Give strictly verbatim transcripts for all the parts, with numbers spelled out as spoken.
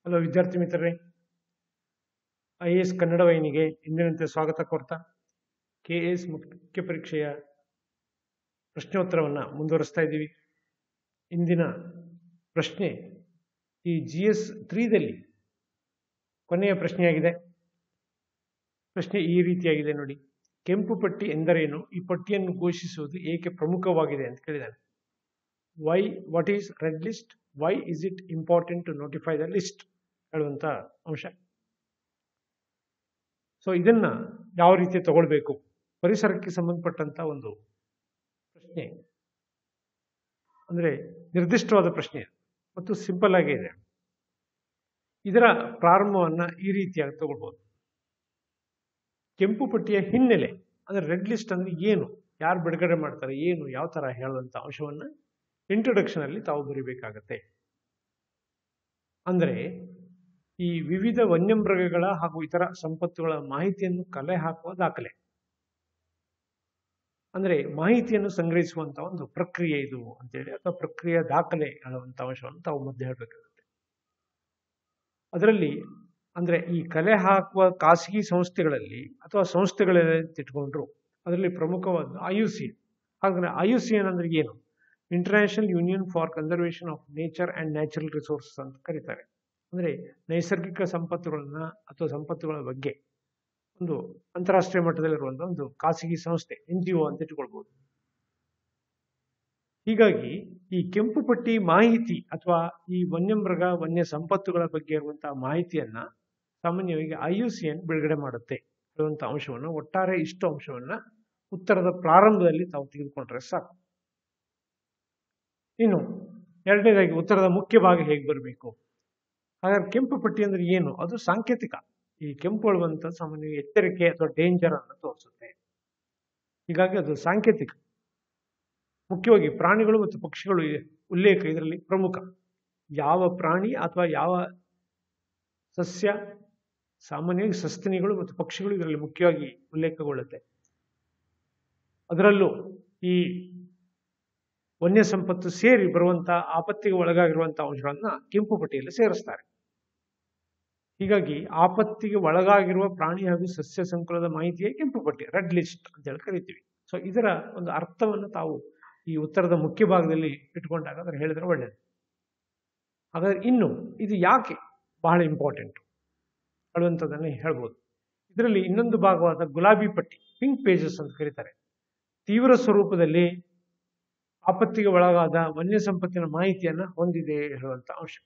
Hello ವಿದ್ಯಾರ್ಥಿ ಮಿತ್ರರೇ, I A S Kannada ವಾಹಿನಿಗೆ ಇಂದಿನಂತೆ ಸ್ವಾಗತ ಕೋರ್ತಾ ಕೆ ಎ ಎಸ್ ಮುಖ್ಯ ಪರೀಕ್ಷೆಯ ಪ್ರಶ್ನೋತ್ತರವನ್ನು ಮುಂದುವರಿಸ್ತಾ ಇದ್ದೀವಿ. ಇಂದಿನ ಪ್ರಶ್ನೆ ಈ ಜಿ ಎಸ್ ತ್ರೀದಲ್ಲಿ ಕೊನೆಯ ಪ್ರಶ್ನೆಯಾಗಿದೆ. ಪ್ರಶ್ನೆ ಈ ರೀತಿಯಾಗಿದೆ ನೋಡಿ. ಕೆಂಪು ಪಟ್ಟಿ ಎಂದರೇನು? ಈ ಪಟ್ಟಿಯನ್ನು ಘೋಷಿಸುವುದು ಏಕೆ ಪ್ರಮುಖವಾಗಿದೆ ಅಂತ ಕೇಳಿದ್ದಾನೆ. Why what is red list? Why is it important to notify the list ಹೇಳುವಂಥ ಅಂಶ. ಸೊ ಇದನ್ನ ಯಾವ ರೀತಿ ತಗೊಳ್ಬೇಕು, ಪರಿಸರಕ್ಕೆ ಸಂಬಂಧಪಟ್ಟಂತ ಒಂದು ಪ್ರಶ್ನೆ, ಅಂದ್ರೆ ನಿರ್ದಿಷ್ಟವಾದ ಪ್ರಶ್ನೆ ಮತ್ತು ಸಿಂಪಲ್ ಆಗೇ ಇದೆ. ಇದರ ಪ್ರಾರಂಭವನ್ನ ಈ ರೀತಿಯಾಗಿ ತಗೊಳ್ಬಹುದು. ಕೆಂಪು ಪಟ್ಟಿಯ ಹಿನ್ನೆಲೆ ಅಂದ್ರೆ ರೆಡ್ ಲಿಸ್ಟ್ ಅಂದ್ರೆ ಏನು, ಯಾರು ಬಿಡುಗಡೆ ಮಾಡ್ತಾರೆ, ಏನು, ಯಾವ ತರ ಹೇಳುವಂತ ಅಂಶವನ್ನ ಇಂಟ್ರೊಡಕ್ಷನ್ ಅಲ್ಲಿ ತಾವು ಬರೀಬೇಕಾಗತ್ತೆ. ಅಂದ್ರೆ ಈ ವಿವಿಧ ವನ್ಯಮೃಗಗಳ ಹಾಗೂ ಇತರ ಸಂಪತ್ತುಗಳ ಮಾಹಿತಿಯನ್ನು ಕಲೆ ಹಾಕುವ ದಾಖಲೆ, ಅಂದ್ರೆ ಮಾಹಿತಿಯನ್ನು ಸಂಗ್ರಹಿಸುವಂತ ಒಂದು ಪ್ರಕ್ರಿಯೆ ಇದು ಅಂತೇಳಿ, ಅಥವಾ ಪ್ರಕ್ರಿಯೆ ದಾಖಲೆ ಹೇಳುವಂತ ಅಂಶವನ್ನು ತಾವು ಮಧ್ಯೆ ಹೇಳಬೇಕಾಗುತ್ತೆ. ಅದರಲ್ಲಿ ಅಂದ್ರೆ ಈ ಕಲೆ ಹಾಕುವ ಖಾಸಗಿ ಸಂಸ್ಥೆಗಳಲ್ಲಿ ಅಥವಾ ಸಂಸ್ಥೆಗಳಲ್ಲಿ ಇಟ್ಕೊಂಡ್ರು ಅದರಲ್ಲಿ ಪ್ರಮುಖವಾದ ಐ ಯು ಸಿ. ಹಾಗಾದ್ರೆ ಐ ಯು ಸಿ ಏನಂದ್ರೆ ಏನು? International union for conservation of nature and natural resources ಅಂತ ಕರೀತಾರೆ. ಅಂದ್ರೆ ನೈಸರ್ಗಿಕ ಸಂಪತ್ತುಗಳನ್ನ ಅಥವಾ ಸಂಪತ್ತುಗಳ ಬಗ್ಗೆ ಒಂದು ಅಂತಾರಾಷ್ಟ್ರೀಯ ಮಟ್ಟದಲ್ಲಿರುವಂತಹ ಒಂದು ಖಾಸಗಿ ಸಂಸ್ಥೆ, ಎನ್ ಜಿ ಒ ಅಂತ ಇಟ್ಕೊಳ್ಬಹುದು. ಹೀಗಾಗಿ ಈ ಕೆಂಪು ಪಟ್ಟಿ ಮಾಹಿತಿ ಅಥವಾ ಈ ವನ್ಯಮೃಗ ವನ್ಯ ಸಂಪತ್ತುಗಳ ಬಗ್ಗೆ ಇರುವಂತಹ ಮಾಹಿತಿಯನ್ನ ಸಾಮಾನ್ಯವಾಗಿ ಐ ಯು ಸಿ ಎನ್ ಬಿಡುಗಡೆ ಮಾಡುತ್ತೆ ಹೇಳುವಂತಹ ಅಂಶವನ್ನ, ಒಟ್ಟಾರೆ ಇಷ್ಟು ಅಂಶವನ್ನ ಉತ್ತರದ ಪ್ರಾರಂಭದಲ್ಲಿ ತಾವು ತೆಗೆದುಕೊಂಡ್ರೆ ಸಾಕು. ಇನ್ನು ಎರಡನೇದಾಗಿ ಉತ್ತರದ ಮುಖ್ಯ ಭಾಗ ಹೇಗೆ ಬರಬೇಕು. ಹಾಗಾದ್ರೆ ಕೆಂಪು ಪಟ್ಟಿ ಅಂದ್ರೆ ಏನು? ಅದು ಸಾಂಕೇತಿಕ. ಈ ಕೆಂಪು ಹೇಳುವಂತ ಸಾಮಾನ್ಯ ಎಚ್ಚರಿಕೆ ಅಥವಾ ಡೇಂಜರ್ ಅನ್ನು ತೋರಿಸುತ್ತೆ. ಹೀಗಾಗಿ ಅದು ಸಾಂಕೇತಿಕ. ಮುಖ್ಯವಾಗಿ ಪ್ರಾಣಿಗಳು ಮತ್ತು ಪಕ್ಷಿಗಳು ಉಲ್ಲೇಖ ಇದರಲ್ಲಿ ಪ್ರಮುಖ. ಯಾವ ಪ್ರಾಣಿ ಅಥವಾ ಯಾವ ಸಸ್ಯ, ಸಾಮಾನ್ಯವಾಗಿ ಸಸ್ತನಿಗಳು ಮತ್ತು ಪಕ್ಷಿಗಳು ಇದರಲ್ಲಿ ಮುಖ್ಯವಾಗಿ ಉಲ್ಲೇಖಗೊಳ್ಳುತ್ತೆ. ಅದರಲ್ಲೂ ಈ ವನ್ಯ ಸಂಪತ್ತು ಸೇರಿ ಬರುವಂತಹ ಆಪತ್ತಿಗೆ ಒಳಗಾಗಿರುವಂತಹ ಅಂಶಗಳನ್ನ ಕೆಂಪು ಪಟ್ಟಿಯಲ್ಲಿ ಸೇರಿಸ್ತಾರೆ. ಹೀಗಾಗಿ ಆಪತ್ತಿಗೆ ಒಳಗಾಗಿರುವ ಪ್ರಾಣಿ ಹಾಗೂ ಸಸ್ಯ ಸಂಕುಲದ ಮಾಹಿತಿಯೇ ಕೆಂಪು ಪಟ್ಟಿ, ರೆಡ್ ಲಿಸ್ಟ್ ಅಂತ ಹೇಳಿ ಕರಿತೀವಿ. ಸೊ ಇದರ ಒಂದು ಅರ್ಥವನ್ನು ತಾವು ಈ ಉತ್ತರದ ಮುಖ್ಯ ಭಾಗದಲ್ಲಿ ಇಟ್ಕೊಂಡಾಗ ಅದನ್ನು ಹೇಳಿದ್ರೆ ಒಳ್ಳೆಯದು. ಹಾಗಾದ್ರೆ ಇನ್ನು ಇದು ಯಾಕೆ ಬಹಳ ಇಂಪಾರ್ಟೆಂಟ್ ಹೇಳುವಂಥದ್ದನ್ನೇ ಹೇಳ್ಬೋದು. ಇದರಲ್ಲಿ ಇನ್ನೊಂದು ಭಾಗವಾದ ಗುಲಾಬಿ ಪಟ್ಟಿ, ಪಿಂಕ್ ಪೇಜಸ್ ಅಂತ ಕರೀತಾರೆ, ತೀವ್ರ ಸ್ವರೂಪದಲ್ಲಿ ಆಪತ್ತಿಗೆ ಒಳಗಾದ ವನ್ಯ ಸಂಪತ್ತಿನ ಮಾಹಿತಿಯನ್ನ ಹೊಂದಿದೆ ಹೇಳುವಂತ ಅಂಶ.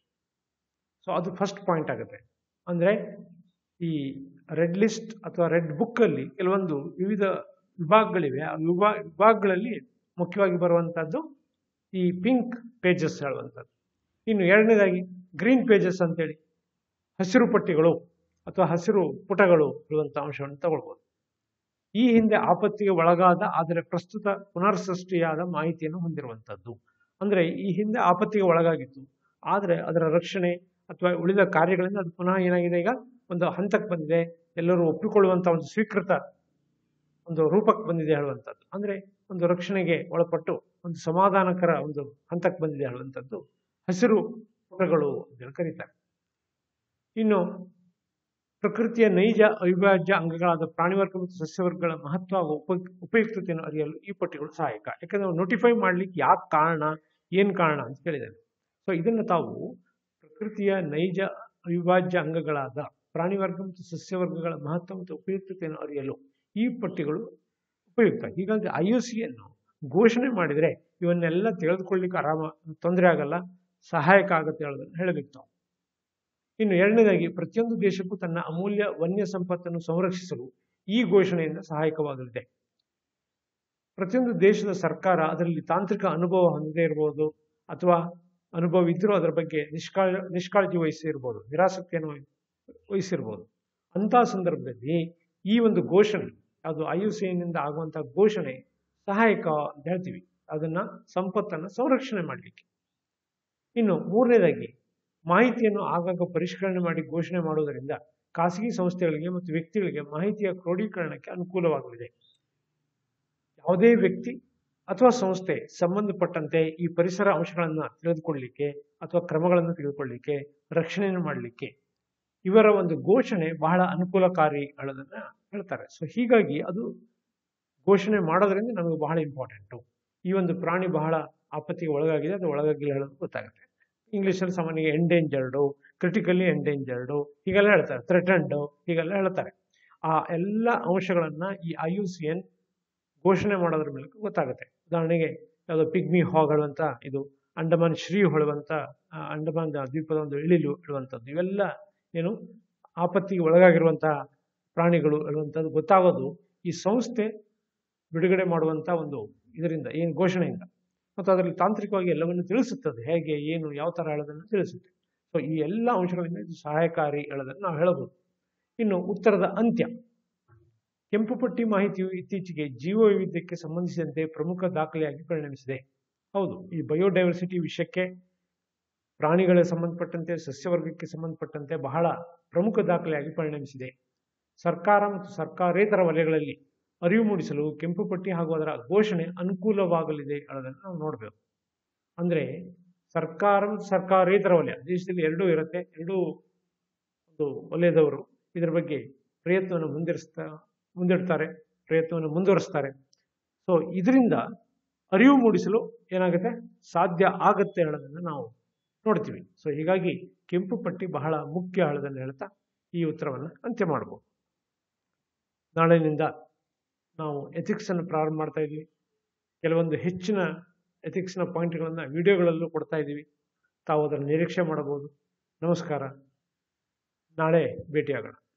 ಸೊ ಅದು ಫಸ್ಟ್ ಪಾಯಿಂಟ್ ಆಗುತ್ತೆ. ಅಂದ್ರೆ ಈ ರೆಡ್ ಲಿಸ್ಟ್ ಅಥವಾ ರೆಡ್ ಬುಕ್ ಅಲ್ಲಿ ಕೆಲವೊಂದು ವಿವಿಧ ವಿಭಾಗಗಳಿವೆ. ಆ ವಿಭಾಗ ವಿಭಾಗಗಳಲ್ಲಿ ಮುಖ್ಯವಾಗಿ ಬರುವಂತಹದ್ದು ಈ ಪಿಂಕ್ ಪೇಜಸ್ ಹೇಳುವಂಥದ್ದು. ಇನ್ನು ಎರಡನೇದಾಗಿ ಗ್ರೀನ್ ಪೇಜಸ್ ಅಂತೇಳಿ ಹಸಿರು ಪಟ್ಟಿಗಳು ಅಥವಾ ಹಸಿರು ಪುಟಗಳು ಇರುವಂತ ಅಂಶವನ್ನು ತಗೊಳ್ಬಹುದು. ಈ ಹಿಂದೆ ಆಪತ್ತಿಗೆ ಒಳಗಾದ ಆದರೆ ಪ್ರಸ್ತುತ ಪುನರ್ಸೃಷ್ಟಿಯಾದ ಮಾಹಿತಿಯನ್ನು ಹೊಂದಿರುವಂತದ್ದು. ಅಂದ್ರೆ ಈ ಹಿಂದೆ ಆಪತ್ತಿಗೆ ಒಳಗಾಗಿತ್ತು, ಆದ್ರೆ ಅದರ ರಕ್ಷಣೆ ಅಥವಾ ಉಳಿದ ಕಾರ್ಯಗಳಿಂದ ಅದು ಪುನಃ ಏನಾಗಿದೆ, ಈಗ ಒಂದು ಹಂತಕ್ಕೆ ಬಂದಿದೆ, ಎಲ್ಲರೂ ಒಪ್ಪಿಕೊಳ್ಳುವಂತ ಒಂದು ಸ್ವೀಕೃತ ಒಂದು ರೂಪಕ್ಕೆ ಬಂದಿದೆ ಹೇಳುವಂಥದ್ದು. ಅಂದ್ರೆ ಒಂದು ರಕ್ಷಣೆಗೆ ಒಳಪಟ್ಟು ಒಂದು ಸಮಾಧಾನಕರ ಒಂದು ಹಂತಕ್ಕೆ ಬಂದಿದೆ ಹೇಳುವಂಥದ್ದು ಹಸಿರು ಪುಟಗಳು ಅಂತ ಕರೀತಾರೆ. ಇನ್ನು ಪ್ರಕೃತಿಯ ನೈಜ ಅವಿಭಾಜ್ಯ ಅಂಗಗಳಾದ ಪ್ರಾಣಿವರ್ಗ ಮತ್ತು ಸಸ್ಯವರ್ಗಗಳ ಮಹತ್ವ ಹಾಗೂ ಉಪ ಉಪಯುಕ್ತತೆಯನ್ನು ಅರಿಯಲು ಈ ಪಟ್ಟಿಗಳು ಸಹಾಯಕ. ಯಾಕಂದ್ರೆ ನೋಟಿಫೈ ಮಾಡ್ಲಿಕ್ಕೆ ಯಾಕೆ ಕಾರಣ, ಏನ್ ಕಾರಣ ಅಂತ ಕೇಳಿದ್ದಾರೆ. ಸೊ ಇದನ್ನು ತಾವು ಪ್ರಕೃತಿಯ ನೈಜ ಅವಿಭಾಜ್ಯ ಅಂಗಗಳಾದ ಪ್ರಾಣಿವರ್ಗ ಮತ್ತು ಸಸ್ಯವರ್ಗಗಳ ಮಹತ್ವ ಮತ್ತು ಉಪಯುಕ್ತತೆಯನ್ನು ಅರಿಯಲು ಈ ಪಟ್ಟಿಗಳು ಉಪಯುಕ್ತ. ಹೀಗಾಗಿ ಐ ಯು ಸಿ ಅನ್ನು ಘೋಷಣೆ ಮಾಡಿದ್ರೆ ಇವನ್ನೆಲ್ಲ ತಿಳಿದುಕೊಳ್ಳಿಕ್ಕೆ ಆರಾಮ, ತೊಂದರೆ ಆಗಲ್ಲ, ಸಹಾಯಕ ಆಗುತ್ತೆ ಹೇಳೋದನ್ನು ಹೇಳಬೇಕು ನಾವು. ಇನ್ನು ಎರಡನೇದಾಗಿ ಪ್ರತಿಯೊಂದು ದೇಶಕ್ಕೂ ತನ್ನ ಅಮೂಲ್ಯ ವನ್ಯ ಸಂಪತ್ತನ್ನು ಸಂರಕ್ಷಿಸಲು ಈ ಘೋಷಣೆಯಿಂದ ಸಹಾಯಕವಾಗಲಿದೆ. ಪ್ರತಿಯೊಂದು ದೇಶದ ಸರ್ಕಾರ ಅದರಲ್ಲಿ ತಾಂತ್ರಿಕ ಅನುಭವ ಹೊಂದದೇ ಇರಬಹುದು, ಅಥವಾ ಅನುಭವ ಇದ್ರೂ ಅದರ ಬಗ್ಗೆ ನಿಷ್ಕಾಳ ನಿಷ್ಕಾಳಜಿ ವಹಿಸಿರ್ಬೋದು, ನಿರಾಸಕ್ತಿಯನ್ನು ವಹಿಸಿರ್ಬೋದು. ಅಂತಹ ಸಂದರ್ಭದಲ್ಲಿ ಈ ಒಂದು ಘೋಷಣೆ, ಅದು ಐ ಯು ಸಿ ನಿಂದ ಆಗುವಂತಹ ಘೋಷಣೆ ಸಹಾಯಕ ಅಂತ ಹೇಳ್ತೀವಿ, ಅದನ್ನ ಸಂಪತ್ತನ್ನು ಸಂರಕ್ಷಣೆ ಮಾಡಲಿಕ್ಕೆ. ಇನ್ನು ಮೂರನೇದಾಗಿ ಮಾಹಿತಿಯನ್ನು ಆಗಾಗ ಪರಿಷ್ಕರಣೆ ಮಾಡಿ ಘೋಷಣೆ ಮಾಡುವುದರಿಂದ ಖಾಸಗಿ ಸಂಸ್ಥೆಗಳಿಗೆ ಮತ್ತು ವ್ಯಕ್ತಿಗಳಿಗೆ ಮಾಹಿತಿಯ ಕ್ರೋಢೀಕರಣಕ್ಕೆ ಅನುಕೂಲವಾಗಲಿದೆ. ಯಾವುದೇ ವ್ಯಕ್ತಿ ಅಥವಾ ಸಂಸ್ಥೆ ಸಂಬಂಧಪಟ್ಟಂತೆ ಈ ಪರಿಸರ ಅಂಶಗಳನ್ನು ತಿಳಿದುಕೊಳ್ಳಲಿಕ್ಕೆ ಅಥವಾ ಕ್ರಮಗಳನ್ನು ತೆಗೆದುಕೊಳ್ಳಲಿಕ್ಕೆ ರಕ್ಷಣೆಯನ್ನು ಮಾಡಲಿಕ್ಕೆ ಇವರ ಒಂದು ಘೋಷಣೆ ಬಹಳ ಅನುಕೂಲಕಾರಿ ಹೇಳೋದನ್ನ ಹೇಳ್ತಾರೆ. ಸೊ ಹೀಗಾಗಿ ಅದು ಘೋಷಣೆ ಮಾಡೋದ್ರಿಂದ ನಮಗೆ ಬಹಳ ಇಂಪಾರ್ಟೆಂಟು. ಈ ಒಂದು ಪ್ರಾಣಿ ಬಹಳ ಆಪತ್ತಿಗೆ ಒಳಗಾಗಿದೆ, ಅದು ಒಳಗಾಗಿಲ್ಲ ಹೇಳೋದು ಗೊತ್ತಾಗುತ್ತೆ. ಇಂಗ್ಲೀಷಲ್ಲಿ ಸಾಮಾನ್ಯವಾಗಿ ಎಂಡೇಂಜರ್ಡು, ಕ್ರಿಟಿಕಲಿ ಎಂಡೇಂಜರ್ಡು ಹೀಗೆಲ್ಲ ಹೇಳ್ತಾರೆ, ಥ್ರೆಟನ್ಡು ಹೀಗೆಲ್ಲ ಹೇಳ್ತಾರೆ. ಆ ಎಲ್ಲ ಅಂಶಗಳನ್ನ ಈ ಐ ಯು ಸಿ ಎನ್ ಘೋಷಣೆ ಮಾಡೋದ್ರ ಮೂಲಕ ಗೊತ್ತಾಗುತ್ತೆ. ಉದಾಹರಣೆಗೆ ಯಾವುದೋ ಪಿಗ್ಮಿ ಹಾಗ್ ಹೇಳುವಂತ, ಇದು ಅಂಡಮಾನ್ ಶ್ರೀ ಹೇಳುವಂತ, ಅಂಡಮಾನ್ ದ್ವೀಪದ ಒಂದು ಇಳಿಲು ಹೇಳುವಂಥದ್ದು, ಇವೆಲ್ಲ ಏನು ಆಪತ್ತಿಗೆ ಒಳಗಾಗಿರುವಂತಹ ಪ್ರಾಣಿಗಳು ಹೇಳುವಂಥದ್ದು ಗೊತ್ತಾಗೋದು ಈ ಸಂಸ್ಥೆ ಬಿಡುಗಡೆ ಮಾಡುವಂತ ಒಂದು ಇದರಿಂದ, ಏನು ಘೋಷಣೆಯಿಂದ. ಮತ್ತು ಅದರಲ್ಲಿ ತಾಂತ್ರಿಕವಾಗಿ ಎಲ್ಲವನ್ನು ತಿಳಿಸುತ್ತದೆ, ಹೇಗೆ ಏನು ಯಾವ ತರ ಹೇಳೋದನ್ನು ತಿಳಿಸುತ್ತೆ. ಸೊ ಈ ಎಲ್ಲ ಅಂಶಗಳಿಂದ ಇದು ಸಹಾಯಕಾರಿ ಹೇಳೋದನ್ನು ನಾವು ಹೇಳಬಹುದು. ಇನ್ನು ಉತ್ತರದ ಅಂತ್ಯ. ಕೆಂಪು ಪಟ್ಟಿ ಮಾಹಿತಿಯು ಇತ್ತೀಚೆಗೆ ಜೀವ ವೈವಿಧ್ಯಕ್ಕೆ ಸಂಬಂಧಿಸಿದಂತೆ ಪ್ರಮುಖ ದಾಖಲೆಯಾಗಿ ಪರಿಣಮಿಸಿದೆ. ಹೌದು, ಈ ಬಯೋಡೈವರ್ಸಿಟಿ ವಿಷಯಕ್ಕೆ, ಪ್ರಾಣಿಗಳಿಗೆ ಸಂಬಂಧಪಟ್ಟಂತೆ, ಸಸ್ಯವರ್ಗಕ್ಕೆ ಸಂಬಂಧಪಟ್ಟಂತೆ ಬಹಳ ಪ್ರಮುಖ ದಾಖಲೆಯಾಗಿ ಪರಿಣಮಿಸಿದೆ. ಸರ್ಕಾರ ಮತ್ತು ಸರ್ಕಾರೇತರ ವಲಯಗಳಲ್ಲಿ ಅರಿವು ಮೂಡಿಸಲು ಕೆಂಪು ಪಟ್ಟಿ ಹಾಗೂ ಅದರ ಘೋಷಣೆ ಅನುಕೂಲವಾಗಲಿದೆ ಅನ್ನೋದನ್ನು ನಾವು ನೋಡಬೇಕು. ಅಂದ್ರೆ ಸರ್ಕಾರ ಮತ್ತು ಸರ್ಕಾರೇತರ ವಲಯ, ದೇಶದಲ್ಲಿ ಎರಡೂ ಇರುತ್ತೆ, ಎರಡೂ ಒಂದು ವಲಯದವರು ಇದರ ಬಗ್ಗೆ ಪ್ರಯತ್ನವನ್ನು ಮುಂದಿರಿಸ್ತಾ ಮುಂದಿಡ್ತಾರೆ ಪ್ರಯತ್ನವನ್ನು ಮುಂದುವರಿಸ್ತಾರೆ. ಸೊ ಇದರಿಂದ ಅರಿವು ಮೂಡಿಸಲು ಏನಾಗುತ್ತೆ, ಸಾಧ್ಯ ಆಗತ್ತೆ ಹೇಳೋದನ್ನು ನಾವು ನೋಡ್ತೀವಿ. ಸೊ ಹೀಗಾಗಿ ಕೆಂಪು ಪಟ್ಟಿ ಬಹಳ ಮುಖ್ಯ ಹೇಳೋದನ್ನು ಹೇಳ್ತಾ ಈ ಉತ್ತರವನ್ನು ಅಂತ್ಯ ಮಾಡಬಹುದು. ನಾಳೆನಿಂದ ನಾವು ಎಥಿಕ್ಸ್ ಅನ್ನು ಪ್ರಾರಂಭ ಮಾಡ್ತಾ ಇದ್ವಿ. ಕೆಲವೊಂದು ಹೆಚ್ಚಿನ ಎಥಿಕ್ಸ್ನ ಪಾಯಿಂಟ್ಗಳನ್ನು ವಿಡಿಯೋಗಳಲ್ಲೂ ಕೊಡ್ತಾ ಇದ್ದೀವಿ. ತಾವು ಅದನ್ನು ನಿರೀಕ್ಷೆ ಮಾಡಬಹುದು. ನಮಸ್ಕಾರ, ನಾಳೆ ಭೇಟಿಯಾಗೋಣ.